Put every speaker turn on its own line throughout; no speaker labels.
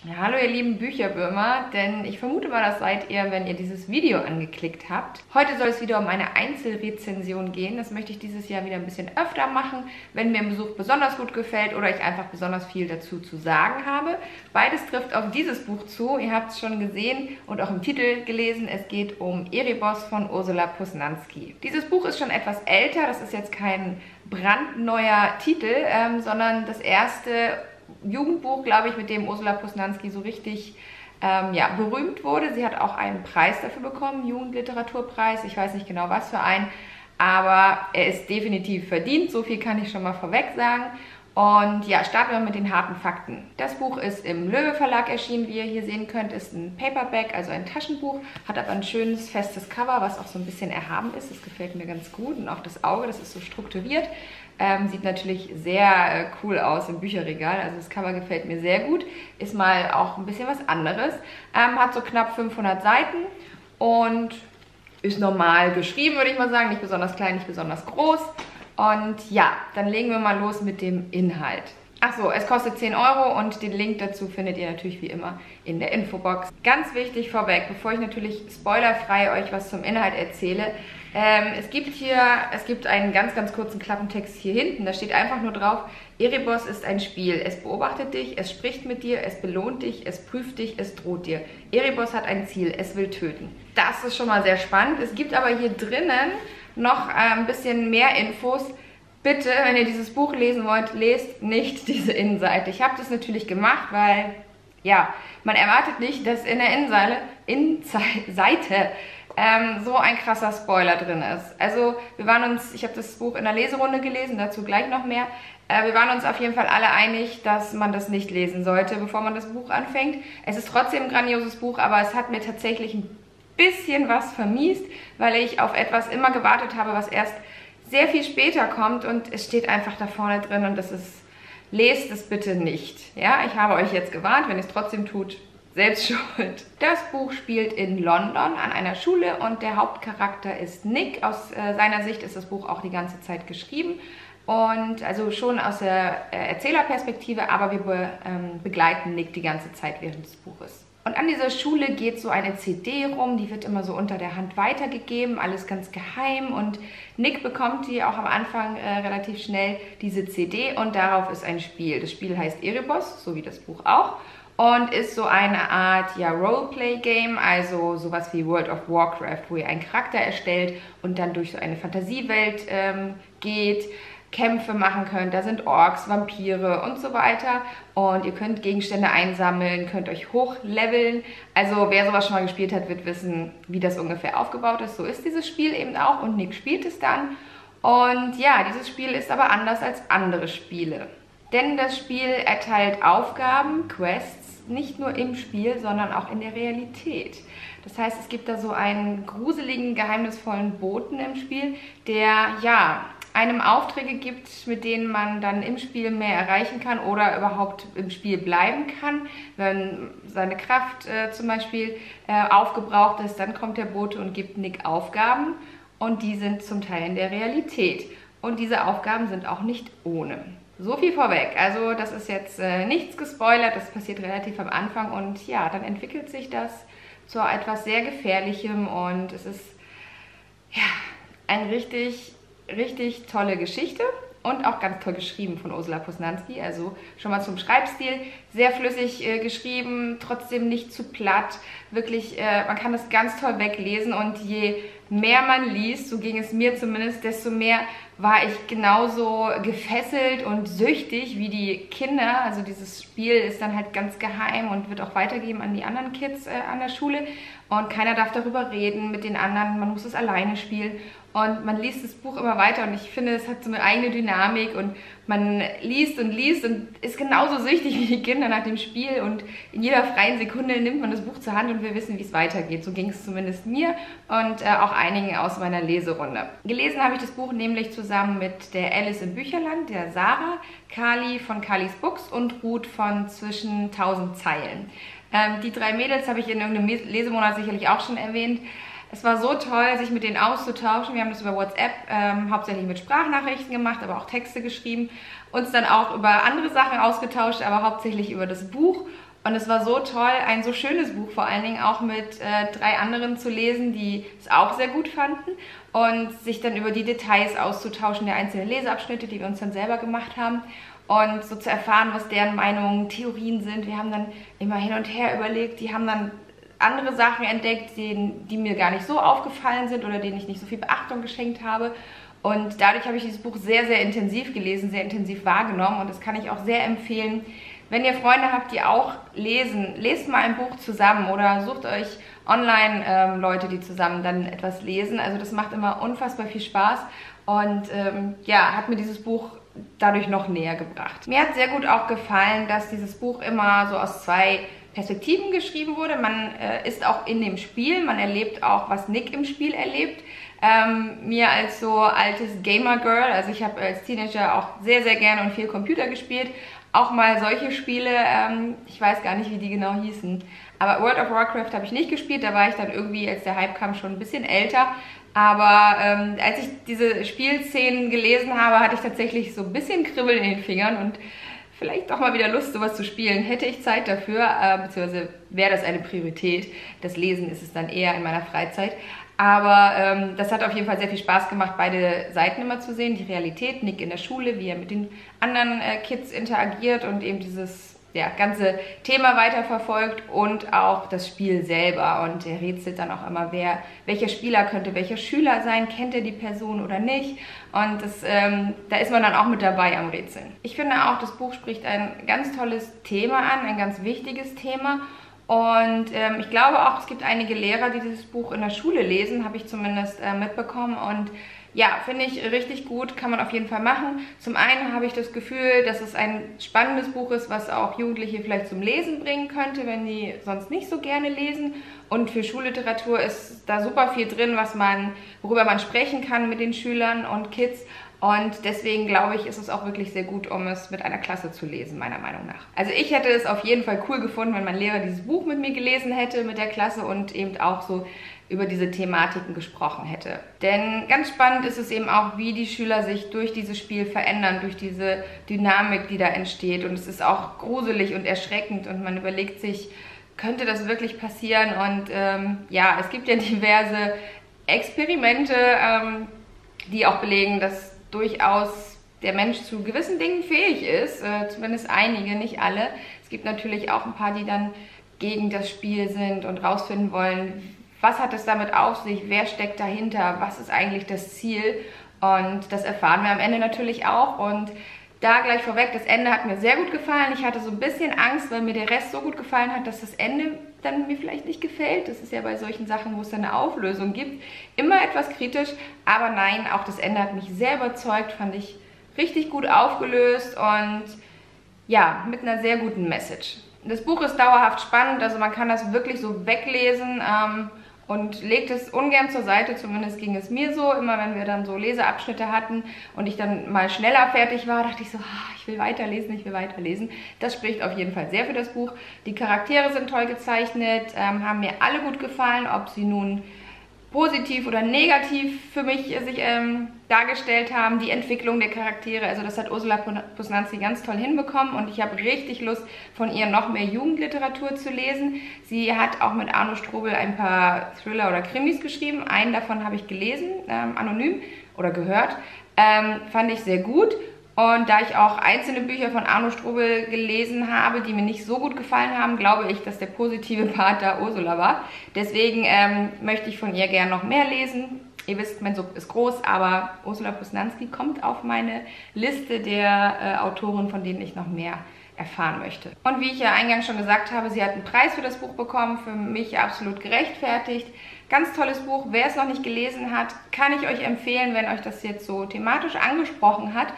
Ja, hallo ihr lieben Bücherbürmer, denn ich vermute mal, das seid ihr, wenn ihr dieses Video angeklickt habt. Heute soll es wieder um eine Einzelrezension gehen. Das möchte ich dieses Jahr wieder ein bisschen öfter machen, wenn mir ein Besuch besonders gut gefällt oder ich einfach besonders viel dazu zu sagen habe. Beides trifft auf dieses Buch zu. Ihr habt es schon gesehen und auch im Titel gelesen. Es geht um Erebos von Ursula Posnanski. Dieses Buch ist schon etwas älter. Das ist jetzt kein brandneuer Titel, sondern das erste Jugendbuch, glaube ich, mit dem Ursula Posnanski so richtig berühmt wurde. Sie hat auch einen Preis dafür bekommen, Jugendliteraturpreis. Ich weiß nicht genau, was für einen, aber er ist definitiv verdient. So viel kann ich schon mal vorweg sagen. Und ja, starten wir mit den harten Fakten. Das Buch ist im Löwe Verlag erschienen, wie ihr hier sehen könnt, ist ein Paperback, also ein Taschenbuch, hat aber ein schönes, festes Cover, was auch so ein bisschen erhaben ist. Das gefällt mir ganz gut und auch das Auge, das ist so strukturiert. Sieht natürlich sehr cool aus im Bücherregal, also das Cover gefällt mir sehr gut. Ist mal auch ein bisschen was anderes. Hat so knapp 500 Seiten und ist normal geschrieben, würde ich mal sagen. Nicht besonders klein, nicht besonders groß. Und ja, dann legen wir mal los mit dem Inhalt. Achso, es kostet 10 € und den Link dazu findet ihr natürlich wie immer in der Infobox. Ganz wichtig vorweg, bevor ich natürlich spoilerfrei euch was zum Inhalt erzähle, es gibt einen ganz, ganz kurzen Klappentext hier hinten. Da steht einfach nur drauf: Erebos ist ein Spiel. Es beobachtet dich, es spricht mit dir, es belohnt dich, es prüft dich, es droht dir. Erebos hat ein Ziel, es will töten. Das ist schon mal sehr spannend. Es gibt aber hier drinnen noch ein bisschen mehr Infos. Bitte, wenn ihr dieses Buch lesen wollt, lest nicht diese Innenseite. Ich habe das natürlich gemacht, weil, ja, man erwartet nicht, dass in der Innenseite so ein krasser Spoiler drin ist. Also ich habe das Buch in der Leserunde gelesen, dazu gleich noch mehr. Wir waren uns auf jeden Fall alle einig, dass man das nicht lesen sollte, bevor man das Buch anfängt. Es ist trotzdem ein grandioses Buch, aber es hat mir tatsächlich ein bisschen was vermiest, weil ich auf etwas immer gewartet habe, was erst sehr viel später kommt und es steht einfach da vorne drin und das ist: lest es bitte nicht. Ja, ich habe euch jetzt gewarnt, wenn ihr es trotzdem tut, selbst schuld. Das Buch spielt in London an einer Schule und der Hauptcharakter ist Nick. Aus seiner Sicht ist das Buch auch die ganze Zeit geschrieben und also schon aus der Erzählerperspektive, aber wir begleiten Nick die ganze Zeit während des Buches. Und an dieser Schule geht so eine CD rum, die wird immer so unter der Hand weitergegeben, alles ganz geheim und Nick bekommt die auch am Anfang relativ schnell, diese CD, und darauf ist ein Spiel. Das Spiel heißt Erebos, so wie das Buch auch, und ist so eine Art Roleplay-Game, also sowas wie World of Warcraft, wo ihr einen Charakter erstellt und dann durch so eine Fantasiewelt geht, Kämpfe machen könnt. Da sind Orks, Vampire und so weiter. Und ihr könnt Gegenstände einsammeln, könnt euch hochleveln. Also wer sowas schon mal gespielt hat, wird wissen, wie das ungefähr aufgebaut ist. So ist dieses Spiel eben auch und Nick spielt es dann. Und ja, dieses Spiel ist aber anders als andere Spiele. Denn das Spiel erteilt Aufgaben, Quests, nicht nur im Spiel, sondern auch in der Realität. Das heißt, es gibt da so einen gruseligen, geheimnisvollen Boten im Spiel, der ja einem Aufträge gibt, mit denen man dann im Spiel mehr erreichen kann oder überhaupt im Spiel bleiben kann. Wenn seine Kraft zum Beispiel aufgebraucht ist, dann kommt der Bote und gibt Nick Aufgaben und die sind zum Teil in der Realität. Und diese Aufgaben sind auch nicht ohne. So viel vorweg. Also das ist jetzt nichts gespoilert, das passiert relativ am Anfang und ja, dann entwickelt sich das zu etwas sehr Gefährlichem und es ist ja ein richtig tolle Geschichte und auch ganz toll geschrieben von Ursula Posnanski. Also schon mal zum Schreibstil, sehr flüssig geschrieben, trotzdem nicht zu platt. Wirklich, man kann das ganz toll weglesen und je mehr man liest, so ging es mir zumindest, desto mehr war ich genauso gefesselt und süchtig wie die Kinder. Also dieses Spiel ist dann halt ganz geheim und wird auch weitergegeben an die anderen Kids an der Schule. Und keiner darf darüber reden mit den anderen, man muss es alleine spielen. Und man liest das Buch immer weiter und ich finde, es hat so eine eigene Dynamik und man liest und ist genauso süchtig wie die Kinder nach dem Spiel und in jeder freien Sekunde nimmt man das Buch zur Hand und will wissen, wie es weitergeht. So ging es zumindest mir und auch einigen aus meiner Leserunde. Gelesen habe ich das Buch nämlich zusammen mit der Alice im Bücherland, der Sarah, Kali von Kalis Books und Ruth von Zwischen 1000 Zeilen. Die 3 Mädels habe ich in irgendeinem Lesemonat sicherlich auch schon erwähnt. Es war so toll, sich mit denen auszutauschen. Wir haben das über WhatsApp hauptsächlich mit Sprachnachrichten gemacht, aber auch Texte geschrieben. Uns dann auch über andere Sachen ausgetauscht, aber hauptsächlich über das Buch. Und es war so toll, ein so schönes Buch vor allen Dingen auch mit 3 anderen zu lesen, die es auch sehr gut fanden und sich dann über die Details auszutauschen der einzelnen Leseabschnitte, die wir uns dann selber gemacht haben und so zu erfahren, was deren Meinungen, Theorien sind. Wir haben dann immer hin und her überlegt, die haben dann andere Sachen entdeckt, die mir gar nicht so aufgefallen sind oder denen ich nicht so viel Beachtung geschenkt habe. Und dadurch habe ich dieses Buch sehr, sehr intensiv gelesen, sehr intensiv wahrgenommen und das kann ich auch sehr empfehlen. Wenn ihr Freunde habt, die auch lesen, lest mal ein Buch zusammen oder sucht euch online Leute, die zusammen dann etwas lesen. Also das macht immer unfassbar viel Spaß und ja, hat mir dieses Buch dadurch noch näher gebracht. Mir hat sehr gut auch gefallen, dass dieses Buch immer so aus 2 Perspektiven geschrieben wurde. Man ist auch in dem Spiel, man erlebt auch, was Nick im Spiel erlebt. Mir als so altes Gamer-Girl, also ich habe als Teenager auch sehr, sehr gerne und viel Computer gespielt, auch mal solche Spiele, ich weiß gar nicht, wie die genau hießen, aber World of Warcraft habe ich nicht gespielt, da war ich dann irgendwie, als der Hype kam, schon ein bisschen älter, aber als ich diese Spielszenen gelesen habe, hatte ich tatsächlich so ein bisschen Kribbeln in den Fingern und vielleicht auch mal wieder Lust, sowas zu spielen. Hätte ich Zeit dafür, beziehungsweise wäre das eine Priorität. Das Lesen ist es dann eher in meiner Freizeit. Aber das hat auf jeden Fall sehr viel Spaß gemacht, beide Seiten immer zu sehen. Die Realität, Nick in der Schule, wie er mit den anderen Kids interagiert und eben dieses ganze Thema weiterverfolgt und auch das Spiel selber. Und er rätselt dann auch immer, welcher Spieler könnte welcher Schüler sein, kennt er die Person oder nicht. Und da ist man dann auch mit dabei am Rätseln. Ich finde auch, das Buch spricht ein ganz tolles Thema an, ein ganz wichtiges Thema. Und ich glaube auch, es gibt einige Lehrer, die dieses Buch in der Schule lesen, habe ich zumindest mitbekommen. Und ja, finde ich richtig gut, kann man auf jeden Fall machen. Zum einen habe ich das Gefühl, dass es ein spannendes Buch ist, was auch Jugendliche vielleicht zum Lesen bringen könnte, wenn die sonst nicht so gerne lesen. Und für Schulliteratur ist da super viel drin, worüber man sprechen kann mit den Schülern und Kids. Und deswegen glaube ich, ist es auch wirklich sehr gut, um es mit einer Klasse zu lesen, meiner Meinung nach. Also ich hätte es auf jeden Fall cool gefunden, wenn mein Lehrer dieses Buch mit mir gelesen hätte, mit der Klasse und eben auch so über diese Thematiken gesprochen hätte. Denn ganz spannend ist es eben auch, wie die Schüler sich durch dieses Spiel verändern, durch diese Dynamik, die da entsteht. Und es ist auch gruselig und erschreckend und man überlegt sich, könnte das wirklich passieren? Und ja, es gibt ja diverse Experimente, die auch belegen, dass durchaus der Mensch zu gewissen Dingen fähig ist, zumindest einige, nicht alle. Es gibt natürlich auch ein paar, die dann gegen das Spiel sind und rausfinden wollen, was hat es damit auf sich, wer steckt dahinter, was ist eigentlich das Ziel, und das erfahren wir am Ende natürlich auch. Und da gleich vorweg, das Ende hat mir sehr gut gefallen. Ich hatte so ein bisschen Angst, weil mir der Rest so gut gefallen hat, dass das Ende dann mir vielleicht nicht gefällt. Das ist ja bei solchen Sachen, wo es dann eine Auflösung gibt, immer etwas kritisch. Aber nein, auch das Ende hat mich sehr überzeugt, fand ich richtig gut aufgelöst und ja, mit einer sehr guten Message. Das Buch ist dauerhaft spannend, also man kann das wirklich so weglesen und legt es ungern zur Seite, zumindest ging es mir so. Immer wenn wir dann so Leseabschnitte hatten und ich dann mal schneller fertig war, dachte ich so, ich will weiterlesen, ich will weiterlesen. Das spricht auf jeden Fall sehr für das Buch. Die Charaktere sind toll gezeichnet, haben mir alle gut gefallen, ob sie nun positiv oder negativ für mich sich dargestellt haben, die Entwicklung der Charaktere, also das hat Ursula Posnanski ganz toll hinbekommen und ich habe richtig Lust, von ihr noch mehr Jugendliteratur zu lesen. Sie hat auch mit Arno Strobel ein paar Thriller oder Krimis geschrieben, einen davon habe ich gelesen, anonym oder gehört, fand ich sehr gut. Und da ich auch einzelne Bücher von Arno Strobel gelesen habe, die mir nicht so gut gefallen haben, glaube ich, dass der positive Part da Ursula war. Deswegen möchte ich von ihr gerne noch mehr lesen. Ihr wisst, mein Sub ist groß, aber Ursula Posnanski kommt auf meine Liste der Autoren, von denen ich noch mehr erfahren möchte. Und wie ich ja eingangs schon gesagt habe, sie hat einen Preis für das Buch bekommen, für mich absolut gerechtfertigt. Ganz tolles Buch, wer es noch nicht gelesen hat, kann ich euch empfehlen, wenn euch das jetzt so thematisch angesprochen hat.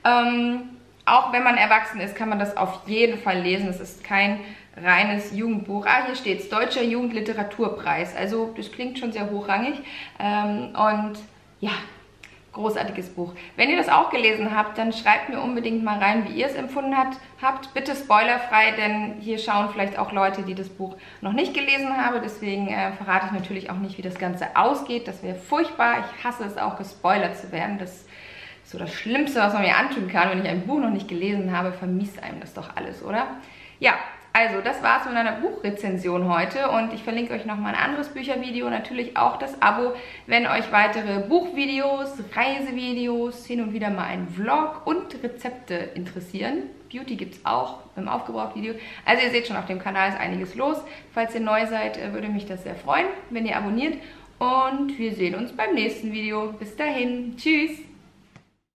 Auch wenn man erwachsen ist, kann man das auf jeden Fall lesen. Es ist kein reines Jugendbuch. Hier steht es, Deutscher Jugendliteraturpreis. Also das klingt schon sehr hochrangig. Und ja, großartiges Buch. Wenn ihr das auch gelesen habt, dann schreibt mir unbedingt mal rein, wie ihr es empfunden habt. Bitte spoilerfrei, denn hier schauen vielleicht auch Leute, die das Buch noch nicht gelesen haben. Deswegen verrate ich natürlich auch nicht, wie das Ganze ausgeht. Das wäre furchtbar. Ich hasse es auch, gespoilert zu werden. Das ist so das Schlimmste, was man mir antun kann. Wenn ich ein Buch noch nicht gelesen habe, vermisst einem das doch alles, oder? Ja, also das war's mit meiner Buchrezension heute und ich verlinke euch nochmal ein anderes Büchervideo, natürlich auch das Abo, wenn euch weitere Buchvideos, Reisevideos, hin und wieder mal ein Vlog und Rezepte interessieren. Beauty gibt es auch im Aufgebraucht-Video. Also ihr seht schon, auf dem Kanal ist einiges los. Falls ihr neu seid, würde mich das sehr freuen, wenn ihr abonniert. Und wir sehen uns beim nächsten Video. Bis dahin. Tschüss.